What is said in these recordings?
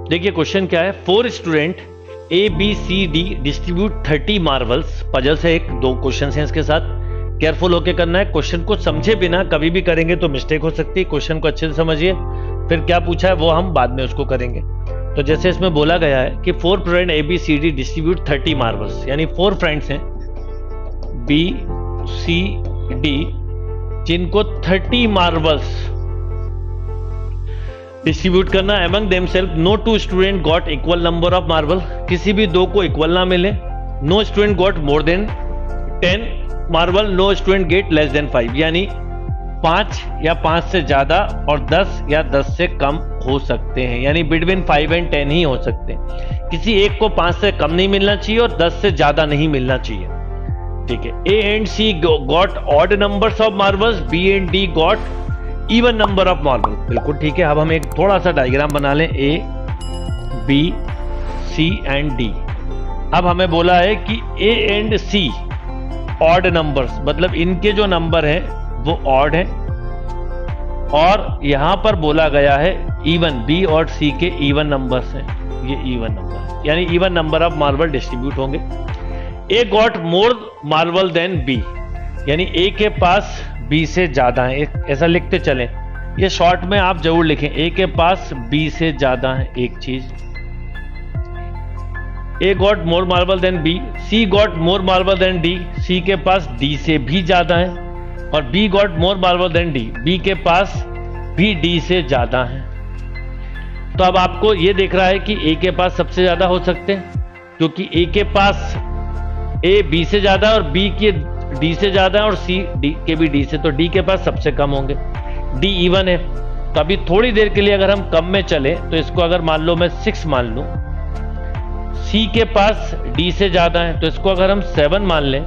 देखिए क्वेश्चन क्या है, 4 student A B C D distribute 30 marbles. Puzzles है, एक दो क्वेश्चन है इसके साथ, केयरफुल होके करना है। क्वेश्चन को समझे बिना कभी भी करेंगे तो मिस्टेक हो सकती है। क्वेश्चन को अच्छे से समझिए, फिर क्या पूछा है वो हम बाद में उसको करेंगे। तो जैसे इसमें बोला गया है कि 4 friend A B C D distribute 30 marbles, यानी 4 फ्रेंड्स हैं बी सी डी जिनको 30 मार्बल्स डिस्ट्रीब्यूट करना। Among themselves no 2 student got equal number of marble, किसी भी दो को इक्वल ना मिले। No student got more than 10 marble, no student get less than 5, यानी 5 या 5 से ज्यादा और 10 या 10 से कम हो सकते हैं, यानी बिटवीन 5 एंड 10 ही हो सकते हैं। किसी एक को 5 से कम नहीं मिलना चाहिए और 10 से ज्यादा नहीं मिलना चाहिए। ठीक है, A and C got odd numbers of marbles, B and D got even number of marble. बिल्कुल ठीक है। अब हम एक थोड़ा सा डायग्राम बना लें, A B C and D. अब हमें बोला है कि A and C odd numbers, मतलब इनके जो नंबर हैं वो ऑड है, और यहां पर बोला गया है इवन, बी और सी के इवन नंबर्स हैं, ये इवन नंबर, यानी even number of marble distribute होंगे। A got more marble than B, यानी ए के पास बी से ज्यादा है, ऐसा लिखते चलें। ये शॉर्ट में आप जरूर लिखें, ए के पास बी से ज्यादा है एक चीज। A got more marble than B, C got more marble than D, C के पास डी से भी ज्यादा है, और B got more marble than D, B के पास भी डी से ज्यादा है। तो अब आपको यह देख रहा है कि ए के पास सबसे ज्यादा हो सकते हैं, क्योंकि ए के पास ए बी से ज्यादा और बी के डी से ज्यादा है, और सी डी के भी डी से, तो डी के पास सबसे कम होंगे। डी इवन है, तो अभी थोड़ी देर के लिए अगर हम कम में चले तो इसको अगर मान लो मैं 6 मान लूं, सी के पास डी से ज्यादा है तो इसको अगर हम 7 मान लें।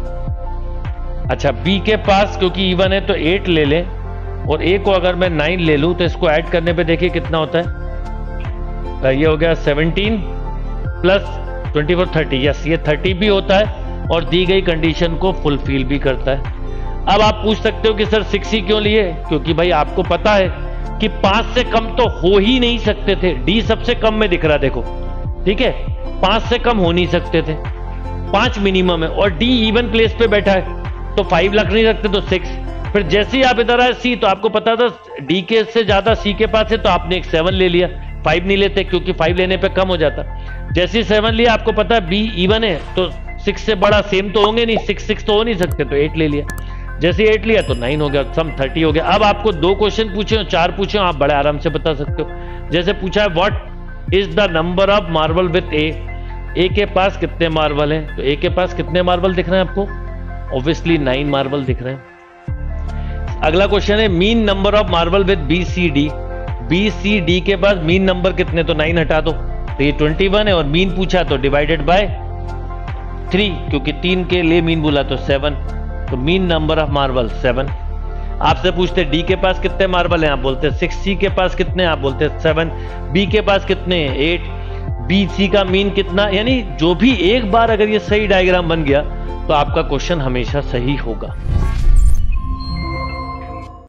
अच्छा, बी के पास क्योंकि इवन है तो 8 ले लें, और ए को अगर मैं 9 ले लूं तो इसको ऐड करने पे देखिए कितना होता है, ये हो गया 17 प्लस 24 30। यस, ये 30 भी होता है और दी गई कंडीशन को फुलफिल भी करता है। अब आप पूछ सकते हो कि सर 6 ही क्यों लिए, क्योंकि भाई आपको पता है कि 5 से कम तो हो ही नहीं सकते थे। डी सबसे कम में दिख रहा, देखो ठीक है, 5 से कम हो नहीं सकते थे, 5 मिनिमम है, और डी इवन प्लेस पे बैठा है तो 5 लग नहीं सकते, तो 6। फिर जैसे ही आप इधर आए सी, तो आपको पता था डी के से ज्यादा सी के पास है, तो आपने एक 7 ले लिया, 5 नहीं लेते क्योंकि 5 लेने पे कम हो जाता। जैसे ही 7 लिया, आपको पता है बी इवन है तो 6 से बड़ा सेम तो होंगे नहीं, 6 तो हो नहीं सकते, तो 8 ले लिया। जैसे 8 लिया तो 9 हो गया, सम 30 हो गया। अब आपको 2 क्वेश्चन पूछे, 4 पूछे, आप बड़े आराम से बता सकते हो। जैसे पूछा है what is the number of marble with A, A के पास कितने मार्बल हैं, तो ए के पास कितने मार्बल दिख रहे हैं आपको, ऑब्वियसली 9 मार्बल दिख रहे हैं। अगला क्वेश्चन है mean number of marble with B C D, B C D के पास मीन नंबर कितने, तो 9 हटा दो, तो ये 21 है, और मीन पूछा तो डिवाइडेड बाय 3, क्योंकि 3 के लिए मीन बोला तो 7, तो मीन नंबर ऑफ मार्बल 7। आपसे पूछते डी के पास कितने मार्बल हैं, आप बोलते 6, सी के पास कितने, आप बोलते 7, बी के पास कितने 8, बी सी का मीन कितना, यानी जो भी एक बार अगर ये सही डायग्राम बन गया तो आपका क्वेश्चन हमेशा सही होगा।